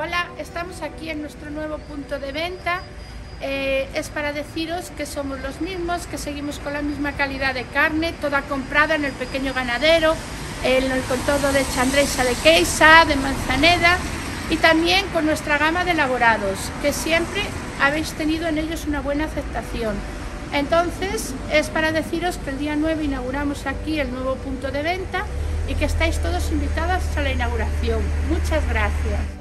Hola, estamos aquí en nuestro nuevo punto de venta. Es para deciros que somos los mismos, que seguimos con la misma calidad de carne, toda comprada en el pequeño ganadero, con todo de Chandresa de Queixa, de Manzaneda, y también con nuestra gama de elaborados, que siempre habéis tenido en ellos una buena aceptación. Entonces, es para deciros que el día 9 inauguramos aquí el nuevo punto de venta y que estáis todos invitados a la inauguración. Muchas gracias.